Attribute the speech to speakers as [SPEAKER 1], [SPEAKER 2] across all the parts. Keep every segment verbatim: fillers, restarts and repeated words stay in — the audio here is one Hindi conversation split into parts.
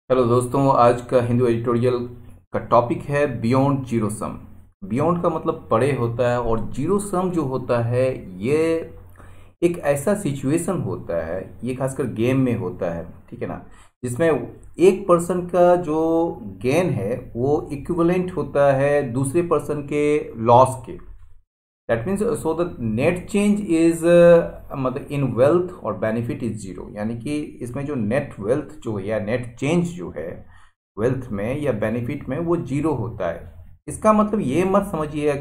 [SPEAKER 1] हेलो दोस्तों, आज का हिंदू एडिटोरियल का टॉपिक है बियॉन्ड जीरो सम। बियॉन्ड का मतलब परे होता है और जीरो सम जो होता है ये एक ऐसा सिचुएशन होता है, ये खासकर गेम में होता है, ठीक है ना, जिसमें एक पर्सन का जो गेन है वो इक्विवेलेंट होता है दूसरे पर्सन के लॉस के। That means so the net change is मतलब इन वेल्थ और बेनिफिट इज जीरो, यानी कि इसमें जो नेट वेल्थ जो है या नेट चेंज जो है वेल्थ में या बेनिफिट में वो जीरो होता है। इसका मतलब ये मत समझिएगा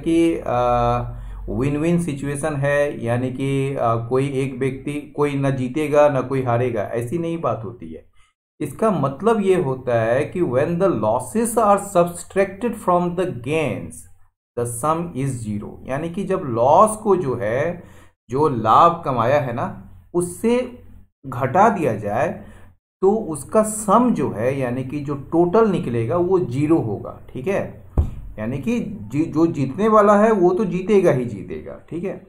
[SPEAKER 1] कि विन विन सिचुएशन है, यानी कि आ, कोई एक व्यक्ति कोई ना जीतेगा ना कोई हारेगा, ऐसी नहीं बात होती है। इसका मतलब ये होता है कि when the losses are subtracted from the gains the sum is zero, यानी कि जब लॉस को जो है जो लाभ कमाया है ना उससे घटा दिया जाए तो उसका सम जो है यानी कि जो टोटल निकलेगा वो जीरो होगा, ठीक है। यानी कि जी, जो जीतने वाला है वो तो जीतेगा ही जीतेगा, ठीक है।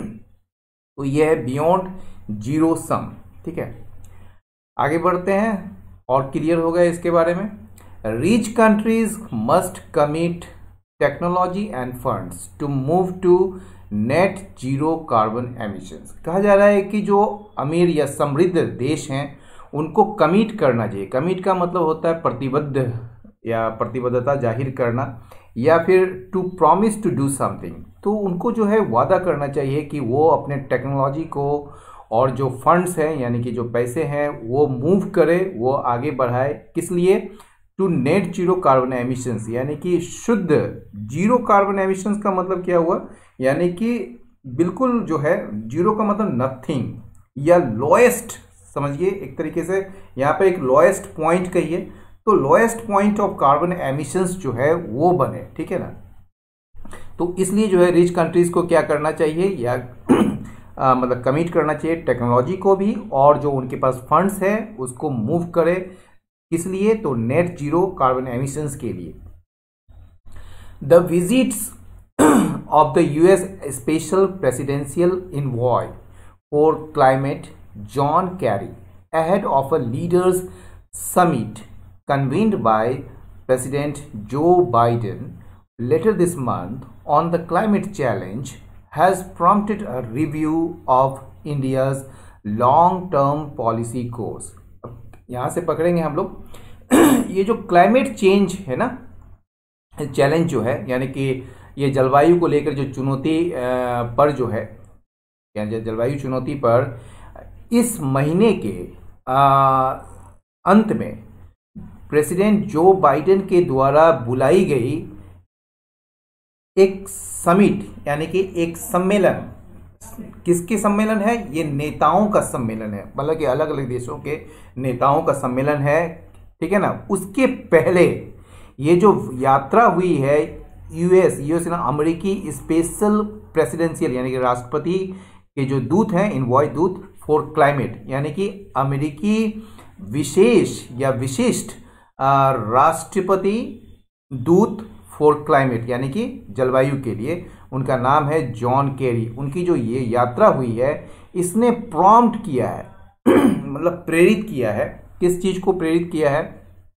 [SPEAKER 1] तो ये है बियॉन्ड जीरो सम, ठीक है। आगे बढ़ते हैं और क्लियर हो गया इसके बारे में। Rich countries must commit technology and funds to move to net zero carbon emissions. कहा जा रहा है कि जो अमीर या समृद्ध देश हैं उनको कमिट करना चाहिए। कमिट का मतलब होता है प्रतिबद्ध या प्रतिबद्धता जाहिर करना, या फिर to promise to do something. तो उनको जो है वादा करना चाहिए कि वो अपने टेक्नोलॉजी को और जो फंड्स हैं यानी कि जो पैसे हैं वो मूव करे, वो आगे बढ़ाए। किस लिए? To net zero carbon emissions, यानी कि शुद्ध जीरो कार्बन एमिशंस का मतलब क्या हुआ, यानी कि बिल्कुल जो है जीरो का मतलब नथिंग या लोएस्ट, समझिए एक तरीके से यहाँ पे एक लोएस्ट पॉइंट कहिए, तो lowest point of carbon emissions जो है वो बने, ठीक है ना। तो इसलिए जो है रिच कंट्रीज को क्या करना चाहिए या आ, मतलब कमिट करना चाहिए टेक्नोलॉजी को भी, और जो उनके पास फंड्स है उसको मूव करे। किस लिए? तो नेट जीरो कार्बन एमिशंस के लिए। The visits of the US special presidential envoy for climate John Kerry ahead of a leaders summit convened by President Joe Biden later this month on the climate challenge has prompted a review of India's long-term policy course। यहाँ से पकड़ेंगे हम लोग ये जो क्लाइमेट चेंज है ना, चैलेंज जो है यानी कि ये जलवायु को लेकर जो चुनौती पर जो है यानी जलवायु चुनौती पर इस महीने के आ, अंत में प्रेसिडेंट जो बाइडेन के द्वारा बुलाई गई एक समिट यानी कि एक सम्मेलन। किसके सम्मेलन है? ये नेताओं का सम्मेलन है, मतलब कि अलग अलग देशों के नेताओं का सम्मेलन है, ठीक है ना। उसके पहले ये जो यात्रा हुई है यूएस यूएस ना अमेरिकी स्पेशल प्रेसिडेंशियल यानी कि राष्ट्रपति के जो दूत हैं, इनवॉय दूत फॉर क्लाइमेट, यानी कि अमेरिकी विशेष या विशिष्ट राष्ट्रपति दूत फॉर क्लाइमेट यानी कि जलवायु के लिए, उनका नाम है जॉन केरी। उनकी जो ये यात्रा हुई है इसने प्रॉम्प्ट किया है मतलब प्रेरित किया है। किस चीज को प्रेरित किया है?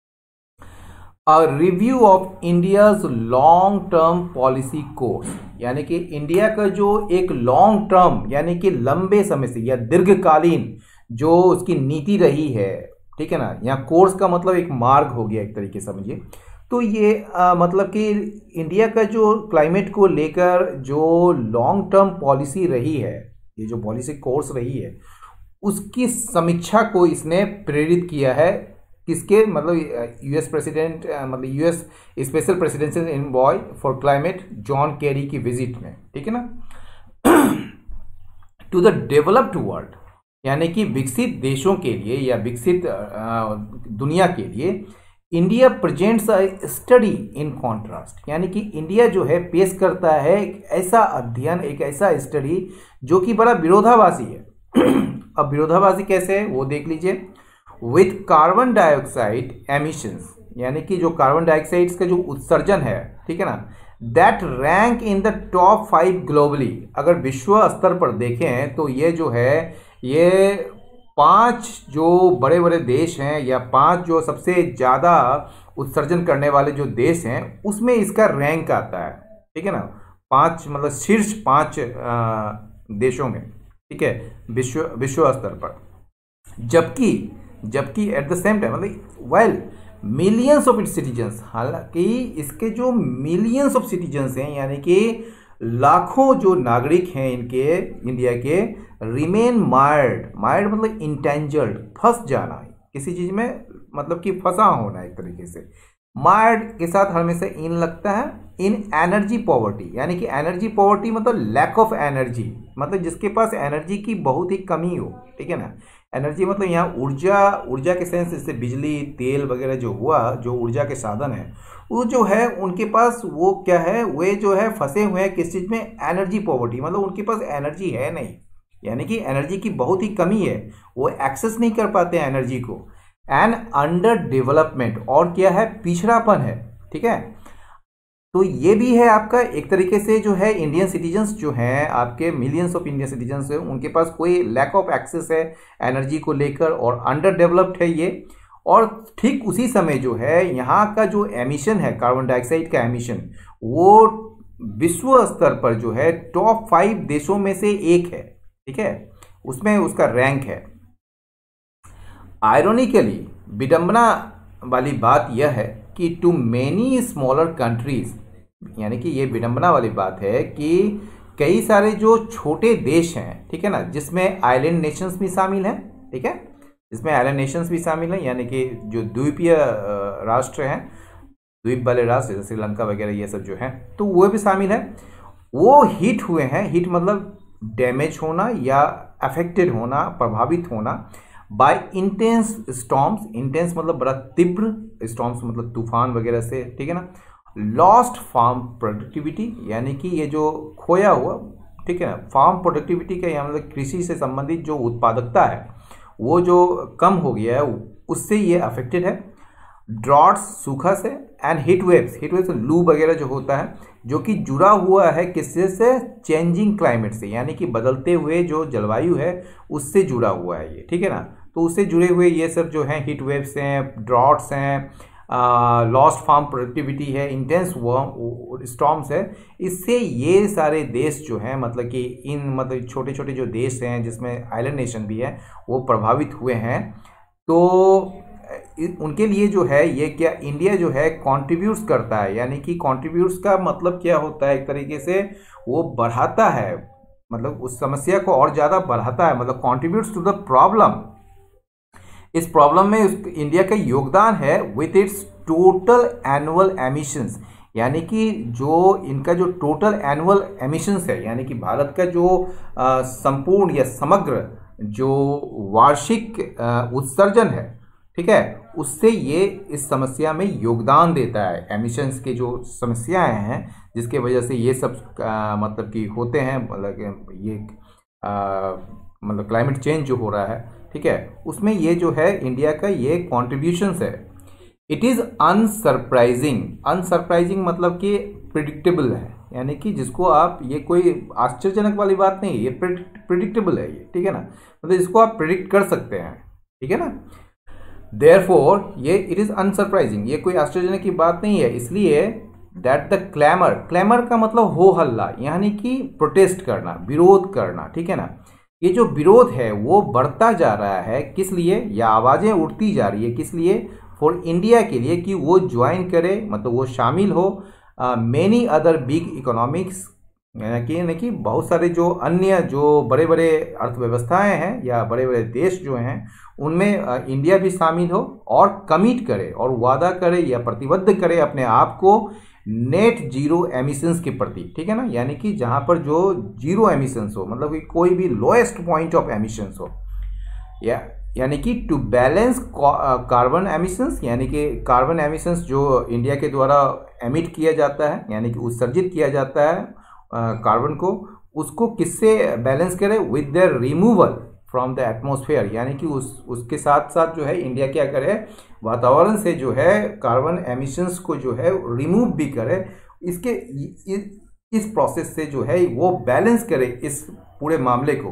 [SPEAKER 1] A review of India's long term policy course, यानी कि इंडिया का जो एक लॉन्ग टर्म यानी कि लंबे समय से या दीर्घकालीन जो उसकी नीति रही है, ठीक है ना। यहाँ कोर्स का मतलब एक मार्ग हो गया एक तरीके समझिए। तो ये आ, मतलब कि इंडिया का जो क्लाइमेट को लेकर जो लॉन्ग टर्म पॉलिसी रही है, ये जो पॉलिसी कोर्स रही है उसकी समीक्षा को इसने प्रेरित किया है। किसके? मतलब यूएस प्रेसिडेंट मतलब US special presidential envoy for climate John Kerry की विजिट में, ठीक है ना। टू द डेवलप्ड वर्ल्ड, यानी कि विकसित देशों के लिए या विकसित दुनिया के लिए India presents a study in contrast, यानी कि इंडिया जो है पेश करता है एक ऐसा अध्ययन, एक ऐसा स्टडी जो कि बड़ा विरोधाभासी है। अब विरोधाभासी कैसे है वो देख लीजिए। विथ कार्बन डाइऑक्साइड एमिशंस, यानी कि जो कार्बन डाइऑक्साइड का जो उत्सर्जन है, ठीक है ना, that rank in the top five globally. अगर विश्व स्तर पर देखें तो ये जो है ये पांच जो बड़े बड़े देश हैं या पांच जो सबसे ज़्यादा उत्सर्जन करने वाले जो देश हैं उसमें इसका रैंक आता है, ठीक है ना। पांच मतलब शीर्ष पांच देशों में, ठीक है, विश्व विश्व स्तर पर। जबकि जबकि एट द सेम टाइम मतलब well millions of its citizens, हालांकि इसके जो मिलियंस ऑफ सिटीजन्स हैं यानी कि लाखों जो नागरिक हैं इनके इंडिया के, रिमेन मायर्ड, मायर्ड मतलब इंटेंजर्ड, फंस जाना किसी चीज में, मतलब कि फंसा होना एक तरीके से। मायर्ड के साथ हमेशा इन लगता है, इन एनर्जी पॉवर्टी, यानी कि एनर्जी पॉवर्टी मतलब लैक ऑफ एनर्जी, मतलब जिसके पास एनर्जी की बहुत ही कमी हो, ठीक है ना। एनर्जी मतलब यहाँ ऊर्जा, ऊर्जा के सेंस जैसे बिजली, तेल वगैरह जो हुआ, जो ऊर्जा के साधन है वो जो है उनके पास वो क्या है, वे जो है फंसे हुए हैं किस चीज में, एनर्जी पॉवर्टी, मतलब उनके पास एनर्जी है नहीं, यानी कि एनर्जी की बहुत ही कमी है, वो एक्सेस नहीं कर पाते हैं एनर्जी को। एंड अंडर डेवलपमेंट, और क्या है, पिछड़ापन है, ठीक है। तो ये भी है आपका एक तरीके से जो है इंडियन सिटीजन्स जो हैं आपके, मिलियंस ऑफ इंडियन सिटीजन्स हैं, उनके पास कोई लैक ऑफ एक्सेस है एनर्जी को लेकर और अंडर डेवलप्ड है ये। और ठीक उसी समय जो है यहाँ का जो एमिशन है, कार्बन डाइऑक्साइड का एमिशन, वो विश्व स्तर पर जो है टॉप फाइव देशों में से एक है, ठीक है, उसमें उसका रैंक है। आयरोनिकली, विडंबना वाली बात यह है कि टू मेनी स्मॉलर कंट्रीज, यानी कि ये विडंबना वाली बात है कि कई सारे जो छोटे देश हैं, ठीक है ना, जिसमें आइलैंड नेशंस भी शामिल हैं, ठीक है, जिसमें आइलैंड नेशंस भी शामिल हैं, यानी कि जो द्वीपीय राष्ट्र हैं, द्वीप वाले राष्ट्र जैसे श्रीलंका वगैरह ये सब जो हैं, तो वो भी शामिल है। वो हिट हुए हैं, हिट मतलब डैमेज होना या अफेक्टेड होना, प्रभावित होना बाय इंटेंस स्टॉर्म्स, इंटेंस मतलब बड़ा तीव्र, स्टॉर्म्स मतलब तूफान वगैरह से, ठीक है ना। लॉस्ट फार्म प्रोडक्टिविटी, यानी कि ये जो खोया हुआ, ठीक है ना, फार्म प्रोडक्टिविटी का यहाँ मतलब कृषि से संबंधित जो उत्पादकता है वो जो कम हो गया है, उससे ये अफेक्टेड है। ड्रॉट्स, सूखा से, and heat waves, heat waves लू वगैरह जो होता है, जो कि जुड़ा हुआ है किससे से, चेंजिंग क्लाइमेट से, यानी कि बदलते हुए जो जलवायु है उससे जुड़ा हुआ है ये, ठीक है ना। तो उससे जुड़े हुए ये सब जो हैं, हीट वेव्स हैं, ड्रॉट्स हैं, लॉस्ट फार्म प्रोडक्टिविटी है, इंटेंस स्टॉर्म्स है, इससे ये सारे देश जो हैं, मतलब कि इन मतलब छोटे छोटे जो देश हैं जिसमें आइलैंड नेशन भी है, वो प्रभावित हुए हैं। तो उनके लिए जो है ये क्या, इंडिया जो है कंट्रीब्यूट्स करता है, यानी कि कंट्रीब्यूट्स का मतलब क्या होता है, एक तरीके से वो बढ़ाता है, मतलब उस समस्या को और ज़्यादा बढ़ाता है, मतलब कंट्रीब्यूट्स टू द प्रॉब्लम। इस प्रॉब्लम में इंडिया का योगदान है with its total annual emissions, यानी कि जो इनका जो टोटल एनुअल एमिशंस है, यानी कि भारत का जो संपूर्ण या समग्र जो वार्षिक उत्सर्जन है, ठीक है, उससे ये इस समस्या में योगदान देता है। एमिशंस के जो समस्याएं हैं जिसके वजह से ये सब आ, मतलब कि होते हैं, मतलब ये आ, मतलब क्लाइमेट चेंज जो हो रहा है, ठीक है, उसमें ये जो है इंडिया का ये कॉन्ट्रीब्यूशंस है। इट इज़ अनसरप्राइजिंग, अनसरप्राइजिंग मतलब कि प्रिडिक्टेबल है, यानी कि जिसको आप, ये कोई आश्चर्यजनक वाली बात नहीं है, ये प्रिडिक्टेबल है ये, ठीक है ना, मतलब इसको आप प्रिडिक्ट कर सकते हैं, ठीक है ना। देयरफॉर ये इट इज़ अनसरप्राइजिंग, ये कोई आश्चर्यजनक की बात नहीं है, इसलिए दैट द क्लैमर, क्लैमर का मतलब हो हल्ला, यानी कि प्रोटेस्ट करना, विरोध करना, ठीक है ना। ये जो विरोध है वो बढ़ता जा रहा है, किस लिए, या आवाज़ें उठती जा रही है किस लिए, फॉर इंडिया के लिए, कि वो ज्वाइन करे, मतलब वो शामिल हो मेनी अदर बिग इकोनॉमिक्स, यानी कि बहुत सारे जो अन्य जो बड़े बड़े अर्थव्यवस्थाएं हैं या बड़े बड़े देश जो हैं उनमें इंडिया भी शामिल हो, और कमिट करे और वादा करे या प्रतिबद्ध करे अपने आप को नेट जीरो एमिशंस के प्रति, ठीक है ना, यानी कि जहां पर जो जीरो एमिशंस हो, मतलब कि कोई भी लोएस्ट पॉइंट ऑफ एमिशंस हो, या यानी कि टू बैलेंस कार्बन एमिशंस, यानी कि कार्बन एमिशंस जो इंडिया के द्वारा एमिट किया जाता है, यानी कि उत्सर्जित किया जाता है कार्बन को, उसको किससे बैलेंस करे, with the removal from the atmosphere, यानी कि उस उसके साथ साथ जो है इंडिया क्या करे, वातावरण से जो है कार्बन एमिशंस को जो है रिमूव भी करे, इसके इस, इस प्रोसेस से जो है वो बैलेंस करे इस पूरे मामले को।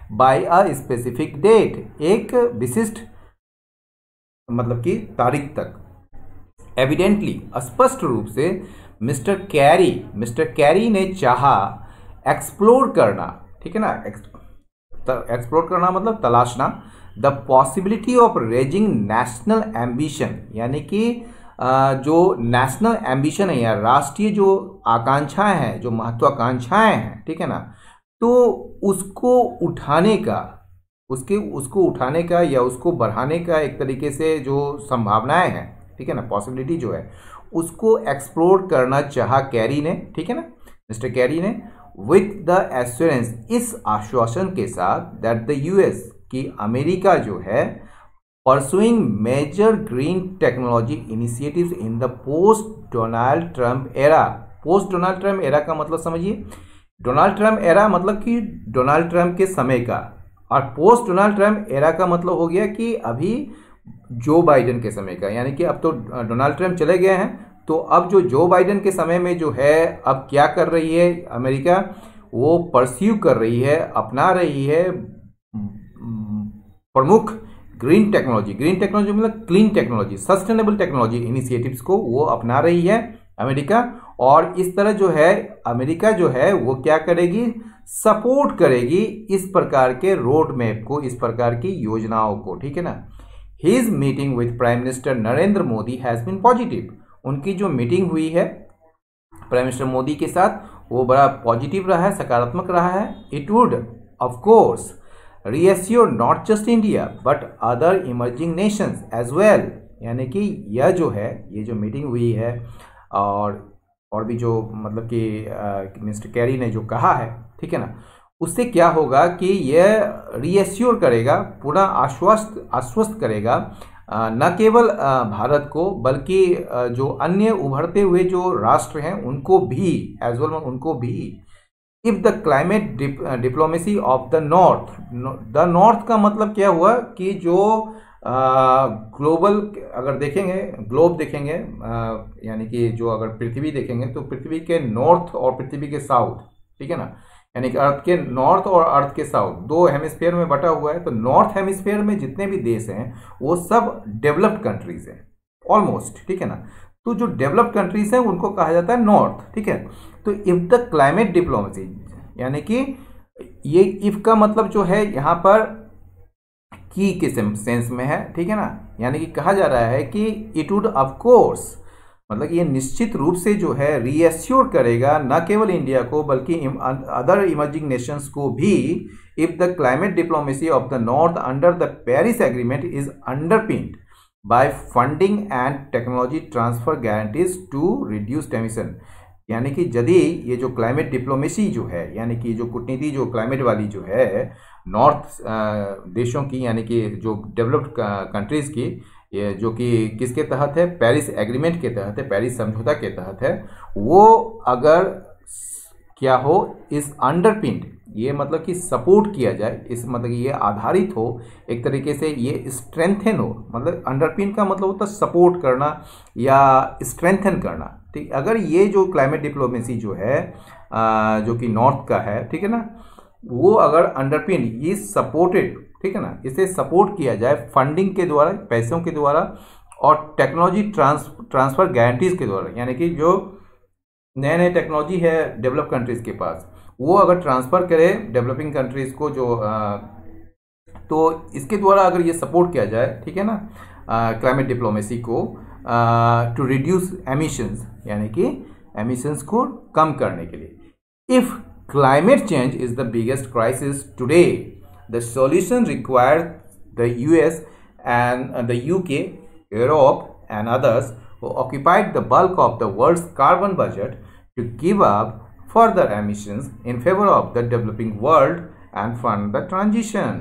[SPEAKER 1] बाय अ स्पेसिफिक डेट, एक विशिष्ट मतलब कि तारीख तक। एविडेंटली, स्पष्ट रूप से मिस्टर कैरी मिस्टर कैरी ने चाहा एक्सप्लोर करना, ठीक है ना, एक्सप्लोर करना मतलब तलाशना, the possibility of raising national ambition, यानी कि जो नेशनल एम्बिशन है या राष्ट्रीय जो आकांक्षाएं हैं, जो महत्वाकांक्षाएं हैं, ठीक है ना, तो उसको उठाने का उसके उसको उठाने का या उसको बढ़ाने का एक तरीके से जो संभावनाएं हैं, ठीक है ना, पॉसिबिलिटी जो है उसको एक्सप्लोर करना चाहा कैरी ने, ठीक है ना, मिस्टर कैरी ने, विथ द एश्योरेंस, इस आश्वासन के साथ, दैट द यूएस, की अमेरिका जो है pursuing major green technology initiatives in the post Donald Trump era. Post Donald Trump era का मतलब समझिए, डोनाल्ड ट्रंप एरा मतलब कि डोनाल्ड ट्रंप के समय का, और पोस्ट डोनाल्ड ट्रंप एरा का मतलब हो गया कि अभी जो बाइडेन के समय का, यानी कि अब तो डोनाल्ड ट्रंप चले गए हैं, तो अब जो जो बाइडेन के समय में जो है अब क्या कर रही है अमेरिका, वो परस्यू कर रही है, अपना रही है प्रमुख ग्रीन टेक्नोलॉजी, ग्रीन टेक्नोलॉजी मतलब clean technology, sustainable technology initiatives को वो अपना रही है अमेरिका। और इस तरह जो है अमेरिका जो है वो क्या करेगी, सपोर्ट करेगी इस प्रकार के रोड मैप को, इस प्रकार की योजनाओं को, ठीक है ना। His meeting with prime minister Narendra Modi has been positive, उनकी जो मीटिंग हुई है प्राइम मिनिस्टर मोदी के साथ वो बड़ा पॉजिटिव रहा है, सकारात्मक रहा है। It would of course reassure not just India but other emerging nations as well, यानी कि यह जो है ये जो मीटिंग हुई है और और भी जो मतलब कि मिस्टर कैरी ने जो कहा है, ठीक है ना, उससे क्या होगा कि यह रीएश्योर करेगा, पूरा आश्वस्त आश्वस्त करेगा न केवल भारत को बल्कि जो अन्य उभरते हुए जो राष्ट्र हैं उनको भी, एज वेल उनको भी। If the climate diplomacy of the north, the north का मतलब क्या हुआ कि जो ग्लोबल अगर देखेंगे, ग्लोब देखेंगे, यानी कि जो अगर पृथ्वी देखेंगे तो पृथ्वी के नॉर्थ और पृथ्वी के साउथ, ठीक है ना, यानी कि अर्थ के नॉर्थ और अर्थ के साउथ दो हेमिस्फीयर में बटा हुआ है। तो नॉर्थ हेमिस्फीयर में जितने भी देश हैं वो सब डेवलप्ड कंट्रीज हैं ऑलमोस्ट, ठीक है ना। तो जो डेवलप्ड कंट्रीज हैं उनको कहा जाता है नॉर्थ, ठीक है। तो इफ द क्लाइमेट डिप्लोमेसी, यानी कि ये इफ का मतलब जो है यहाँ पर की के सेंस में है, ठीक है ना, यानी कि कहा जा रहा है कि इट वुड ऑफ कोर्स, मतलब ये निश्चित रूप से जो है रीएश्योर करेगा न केवल इंडिया को बल्कि अदर इमर्जिंग नेशंस को भी, if the climate diplomacy of the north under the Paris agreement is underpinned by funding and technology transfer guarantees to reduce emission, यानी कि यदि ये जो क्लाइमेट डिप्लोमेसी जो है, यानी कि जो कूटनीति जो क्लाइमेट वाली जो है नॉर्थ देशों की, यानी कि जो डेवलप्ड कंट्रीज की, ये जो कि किसके तहत है, पेरिस एग्रीमेंट के तहत है, पेरिस समझौता के तहत है, वो अगर क्या हो, इस अंडरपिन्ड, ये मतलब कि सपोर्ट किया जाए, इस मतलब कि ये आधारित हो, एक तरीके से ये स्ट्रेंथन हो, मतलब अंडरपिन का मतलब होता है सपोर्ट करना या स्ट्रेंथन करना, ठीक। अगर ये जो क्लाइमेट डिप्लोमेसी जो है जो कि नॉर्थ का है, ठीक है ना, वो अगर अंडरपिन ये सपोर्टेड, ठीक है ना, इसे सपोर्ट किया जाए फंडिंग के द्वारा, पैसों के द्वारा और टेक्नोलॉजी ट्रांस ट्रांसफर गारंटीज के द्वारा, यानी कि जो नए नए टेक्नोलॉजी है डेवलप कंट्रीज के पास वो अगर ट्रांसफ़र करे डेवलपिंग कंट्रीज़ को जो आ, तो इसके द्वारा अगर ये सपोर्ट किया जाए, ठीक है ना, क्लाइमेट डिप्लोमेसी को टू रिड्यूस एमिशंस, यानी कि एमिशंस को कम करने के लिए। If climate change is the biggest crisis today, the solution require the US and the UK, Europe and others who occupied the bulk of the world's carbon budget to give up further emissions in favor of the developing world and fund the transition।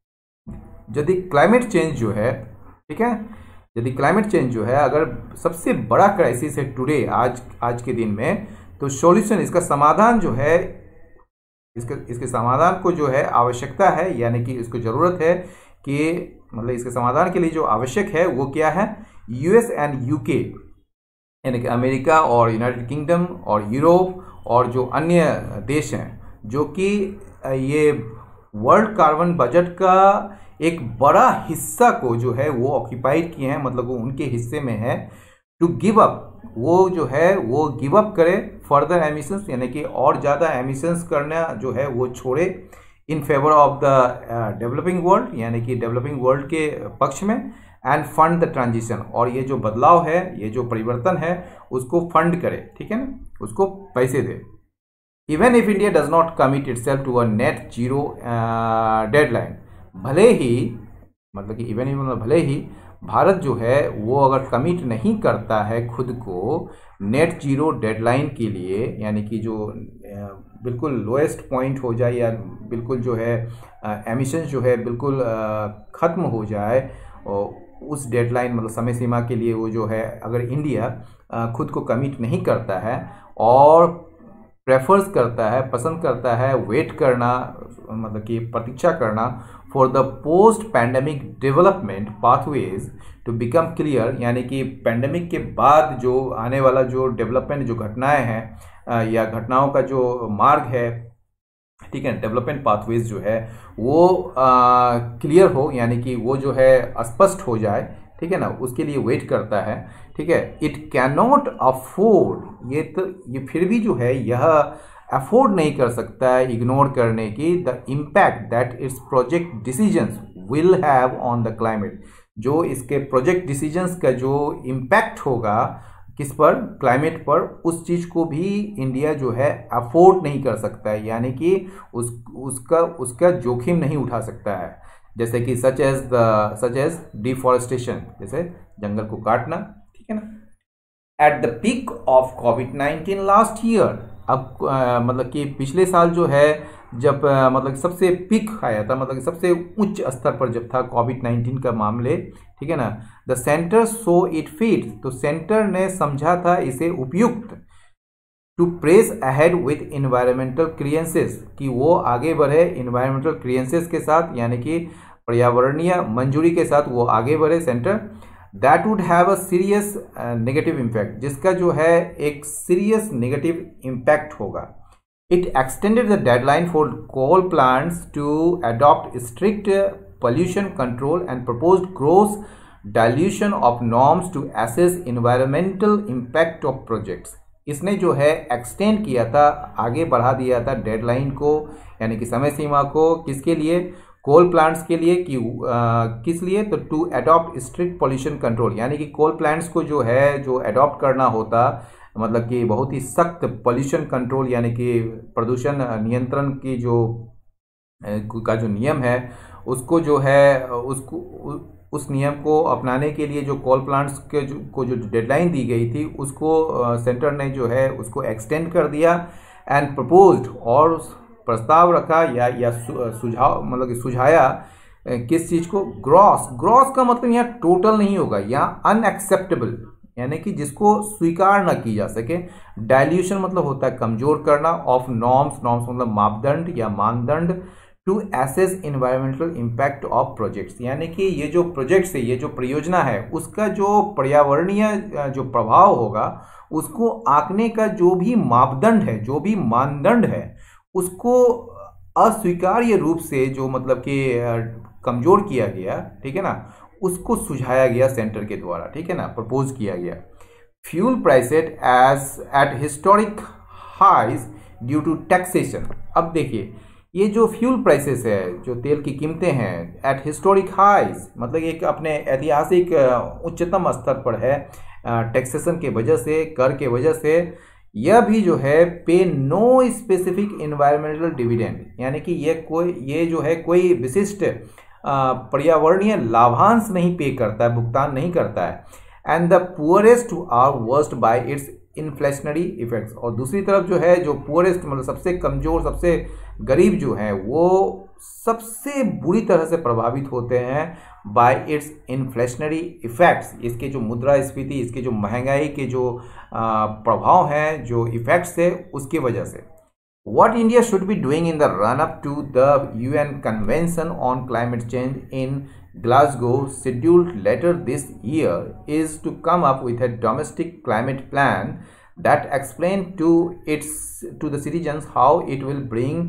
[SPEAKER 1] यदि क्लाइमेट चेंज जो है, ठीक है, यदि क्लाइमेट चेंज जो है अगर सबसे बड़ा क्राइसिस है टुडे, आज आज के दिन में, तो सॉल्यूशन, इसका समाधान जो है, इसके इसके समाधान को जो है आवश्यकता है, यानी कि इसको ज़रूरत है कि मतलब इसके समाधान के लिए जो आवश्यक है वो क्या है, यूएस एंड यूके, यानी कि अमेरिका और यूनाइटेड किंगडम और यूरोप और जो अन्य देश हैं जो कि ये वर्ल्ड कार्बन बजट का एक बड़ा हिस्सा को जो है वो ऑक्यूपाइड किए हैं, मतलब वो उनके हिस्से में है टू गिव अप, वो जो है वो गिव अप करे फर्दर एमिशंस, यानी कि और ज़्यादा एमिशंस करना जो है वो छोड़े in favour of the developing world, यानी कि डेवलपिंग वर्ल्ड के पक्ष में, एंड फंड द ट्रांजिशन, और ये जो बदलाव है, ये जो परिवर्तन है उसको फंड करे, ठीक है ना, उसको पैसे दे। Even if India does not commit itself to a net zero deadline, भले ही मतलब कि इवन इवन भले ही भारत जो है वो अगर कमिट नहीं करता है खुद को नेट जीरो डेडलाइन के लिए, यानी कि जो बिल्कुल लोएस्ट पॉइंट हो जाए या बिल्कुल जो है एमिशंस जो है बिल्कुल ख़त्म हो जाए, और उस डेडलाइन मतलब समय सीमा के लिए वो जो है अगर इंडिया खुद को कमिट नहीं करता है और प्रेफर्स करता है, पसंद करता है वेट करना, मतलब कि प्रतीक्षा करना for the post pandemic development pathways to become clear, यानी कि पैंडेमिक के बाद जो आने वाला जो डेवलपमेंट जो घटनाएं हैं या घटनाओं का जो मार्ग है, ठीक है, डेवलपमेंट पाथवेज जो है वो क्लियर हो, यानी कि वो जो है स्पष्ट हो जाए, ठीक है ना, उसके लिए वेट करता है, ठीक है। इट कैन नॉट अफोर्ड, ये तो ये फिर भी जो है यह अफोर्ड नहीं कर सकता है इग्नोर करने की the impact that its project decisions will have on the climate, जो इसके प्रोजेक्ट डिसीजंस का जो इम्पैक्ट होगा किस पर, क्लाइमेट पर, उस चीज़ को भी इंडिया जो है अफोर्ड नहीं कर सकता है, यानी कि उस उसका उसका जोखिम नहीं उठा सकता है, जैसे कि such as the such as deforestation, जैसे जंगल को काटना, ठीक है ना। At the peak of COVID nineteen last year, अब आ, मतलब कि पिछले साल जो है जब आ, मतलब सबसे पीक आया था, मतलब सबसे उच्च स्तर पर जब था कोविड नाइन्टीन का मामले, ठीक है ना, the centre so it fit, तो सेंटर ने समझा था इसे उपयुक्त to press ahead with environmental clearances, कि वो आगे बढ़े इन्वायरमेंटल क्लियरेंसेस के साथ, यानी कि पर्यावरणीय मंजूरी के साथ वो आगे बढ़े centre, that would have a serious negative impact, जिसका जो है एक सीरियस नेगेटिव इम्पैक्ट होगा। It extended the deadline for coal plants to adopt strict pollution control and proposed gross dilution of norms to assess environmental impact of projects। इसने जो है एक्सटेंड किया था, आगे बढ़ा दिया था डेडलाइन को, यानी कि समय सीमा को, किसके लिए, कोल प्लांट्स के लिए, कि आ, किस लिए, तो to adopt strict pollution control, यानी कि कोल प्लांट्स को जो है जो अडॉप्ट करना होता, मतलब कि बहुत ही सख्त पोल्यूशन कंट्रोल, यानी कि प्रदूषण नियंत्रण की जो का जो नियम है उसको जो है उसको उस नियम को अपनाने के लिए जो कोल प्लांट्स के जो को जो डेडलाइन दी गई थी उसको सेंटर ने जो है उसको एक्सटेंड कर दिया एंड प्रपोज्ड, और प्रस्ताव रखा या या सुझाव मतलब कि सुझाया किस चीज़ को, ग्रॉस, ग्रॉस का मतलब यहाँ टोटल नहीं होगा, यहाँ अनएक्सेप्टेबल, यानी कि जिसको स्वीकार न की जा सके। डाइल्यूशन मतलब होता है कमजोर करना, ऑफ नॉर्म्स, नॉर्म्स मतलब मापदंड या मानदंड, to assess environmental impact of projects, यानी कि ये जो प्रोजेक्ट्स है, ये जो परियोजना है, उसका जो पर्यावरणीय जो प्रभाव होगा उसको आंकने का जो भी मापदंड है, जो भी मानदंड है, उसको अस्वीकार्य रूप से जो मतलब कि कमजोर किया गया, ठीक है ना, उसको सुझाया गया सेंटर के द्वारा, ठीक है ना, प्रपोज किया गया। Fuel prices as at historic highs due to taxation. अब देखिए ये जो फ्यूल प्राइसेस है, जो तेल की कीमतें हैं, एट हिस्टोरिक हाइज मतलब एक अपने ऐतिहासिक उच्चतम स्तर पर है टैक्सेशन के वजह से, कर के वजह से। यह भी जो है पे नो स्पेसिफिक इन्वायरमेंटल डिविडेंड, यानी कि ये कोई ये जो है कोई विशिष्ट पर्यावरणीय लाभांश नहीं पे करता है, भुगतान नहीं करता है। And the poorest are worst by its inflationary effects, और दूसरी तरफ जो है जो पुअरेस्ट मतलब सबसे कमजोर, सबसे गरीब जो है वो सबसे बुरी तरह से प्रभावित होते हैं बाय इट्स इन्फ्लेशनरी इफेक्ट्स, इसके जो मुद्रास्फीति, इसके जो महंगाई के जो प्रभाव हैं, जो इफेक्ट्स है, उसकी वजह से। What India should be doing in the run-up to the U N Convention on Climate Change in Glasgow, scheduled later this year, is to come up with a domestic climate plan that explain to its to the citizens how it will bring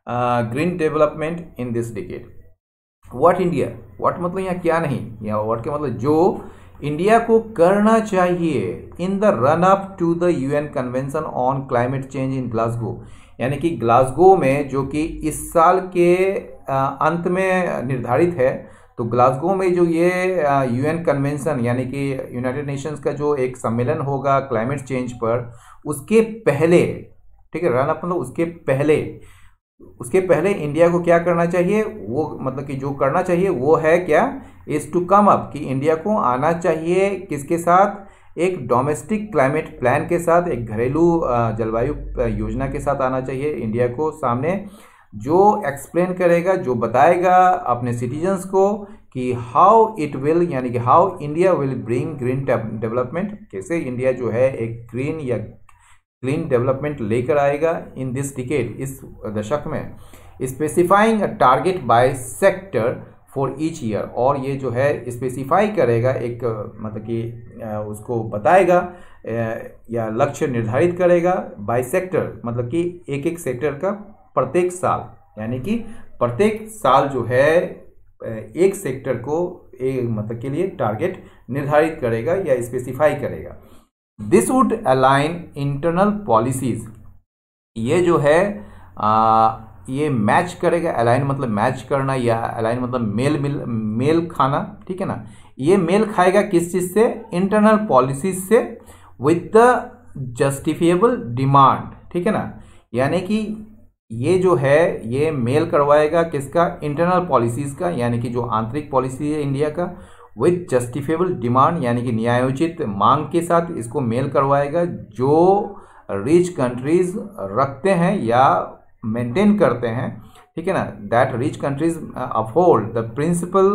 [SPEAKER 1] green development in this decade. What India, what मतलब यहाँ क्या नहीं, यहाँ व्हाट का मतलब जो इंडिया को करना चाहिए in the run up to the UN convention on climate change in Glasgow, यानी कि ग्लासगो में जो कि इस साल के अंत में निर्धारित है। तो ग्लासगो में जो ये यूएन कन्वेंशन यानी कि यूनाइटेड नेशंस का जो एक सम्मेलन होगा क्लाइमेट चेंज पर, उसके पहले, ठीक है, रन अप मतलब उसके पहले उसके पहले इंडिया को क्या करना चाहिए, वो मतलब कि जो करना चाहिए वो है क्या, इज टू कम अप, कि इंडिया को आना चाहिए किसके साथ, एक डोमेस्टिक क्लाइमेट प्लान के साथ, एक घरेलू जलवायु योजना के साथ आना चाहिए इंडिया को सामने, जो एक्सप्लेन करेगा, जो बताएगा अपने सिटीजन्स को कि हाउ इट विल, यानी कि how India will bring green development, कैसे इंडिया जो है एक ग्रीन या क्लीन डेवलपमेंट लेकर आएगा इन दिस डिकेड, इस दशक में, specifying a target by sector for each year, और ये जो है स्पेसिफाई करेगा एक मतलब कि उसको बताएगा या लक्ष्य निर्धारित करेगा बाय सेक्टर, मतलब कि एक एक सेक्टर का प्रत्येक साल, यानी कि प्रत्येक साल जो है एक सेक्टर को एक मतलब के लिए टारगेट निर्धारित करेगा या स्पेसिफाई करेगा। This would align internal policies, ये जो है आ, ये मैच करेगा, अलाइन मतलब मैच करना या अलाइन मतलब मेल मिल मेल खाना, ठीक है ना, ये मेल खाएगा किस चीज़ से, इंटरनल पॉलिसीज से, विद द जस्टिफिएबल डिमांड, ठीक है ना, यानी कि ये जो है ये मेल करवाएगा किसका, इंटरनल पॉलिसीज का, यानी कि जो आंतरिक पॉलिसी है इंडिया का, विद जस्टिफिएबल डिमांड, यानी कि न्यायोचित मांग के साथ इसको मेल करवाएगा, जो रिच कंट्रीज रखते हैं या मेंटेन करते हैं, ठीक है ना, that rich countries uphold the principle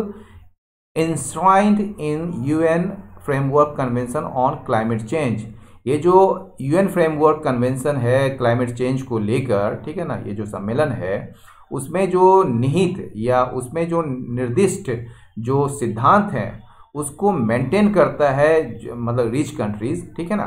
[SPEAKER 1] enshrined in UN framework convention on climate change. ये जो यूएन फ्रेमवर्क कन्वेंशन है क्लाइमेट चेंज को लेकर, ठीक है ना, ये जो सम्मेलन है उसमें जो निहित या उसमें जो निर्दिष्ट जो सिद्धांत हैं उसको मेंटेन करता है, मतलब रिच कंट्रीज, ठीक है ना।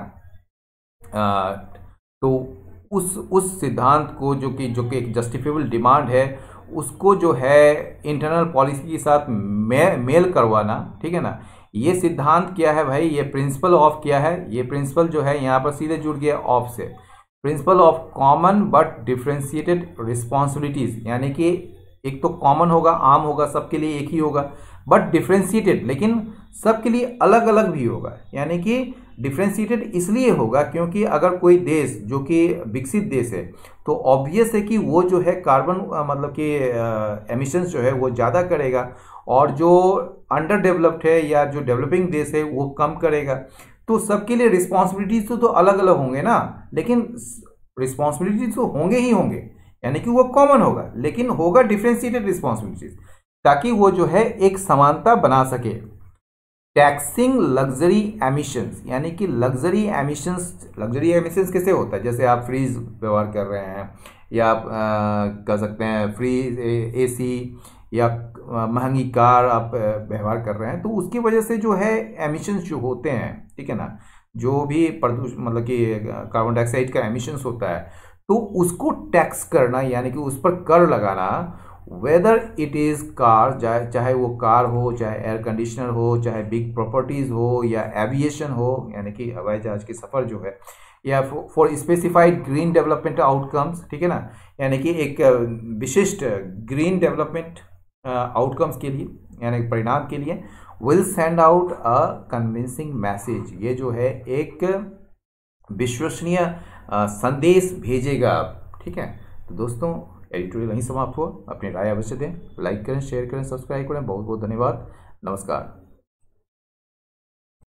[SPEAKER 1] आ, तो उस उस सिद्धांत को जो कि जो कि एक जस्टिफिएबल डिमांड है उसको जो है इंटरनल पॉलिसी के साथ मे, मेल करवाना, ठीक है ना। ये सिद्धांत क्या है भाई, ये प्रिंसिपल ऑफ क्या है, ये प्रिंसिपल जो है यहाँ पर सीधे जुड़ गया ऑफ से, principle of common but differentiated responsibilities, यानी कि एक तो कॉमन होगा, आम होगा, सबके लिए एक ही होगा, बट डिफ्रेंशिएटेड, लेकिन सबके लिए अलग अलग भी होगा। यानी कि डिफ्रेंशिएटेड इसलिए होगा क्योंकि अगर कोई देश जो कि विकसित देश है तो ऑब्वियस है कि वो जो है कार्बन मतलब कि एमिशंस जो है वो ज़्यादा करेगा, और जो अंडर डेवलप्ड है या जो डेवलपिंग देश है वो कम करेगा। तो सबके लिए रिस्पॉन्सिबिलिटीज तो, तो अलग अलग होंगे ना, लेकिन रिस्पॉन्सिबिलिटीज तो होंगे ही होंगे, यानी कि वो कॉमन होगा, लेकिन होगा डिफ्रेंशिएटेड रिस्पॉन्सिबिलिटीज, ताकि वो जो है एक समानता बना सके। टैक्सिंग लग्जरी एमिशंस, यानी कि लग्जरी एमिशंस, लग्जरी एमिशंस कैसे होता है, जैसे आप फ्रीज व्यवहार कर रहे हैं या आप कह सकते हैं फ्रीज एसी या महंगी कार आप व्यवहार कर रहे हैं, तो उसकी वजह से जो है एमिशंस जो होते हैं, ठीक है ना, जो भी प्रदूषण मतलब कि कार्बन डाइऑक्साइड का एमिशंस होता है, तो उसको टैक्स करना, यानी कि उस पर कर लगाना, वेदर इट इज़ कार, चाहे वो कार हो, चाहे एयर कंडीशनर हो, चाहे बिग प्रॉपर्टीज़ हो, या एविएशन हो, यानी कि हवाई जहाज की सफ़र जो है, या for specified green development outcomes, ठीक है ना, यानी कि एक विशिष्ट ग्रीन डेवलपमेंट आउटकम्स के लिए, यानी परिणाम के लिए, will send out a convincing message, ये जो है एक विश्वसनीय संदेश भेजेगा, ठीक है। तो दोस्तों एडिटोरियल यहीं समाप्त हुआ, अपनी राय अवश्य दें, लाइक करें, शेयर करें, सब्सक्राइब करें। बहुत बहुत धन्यवाद, नमस्कार।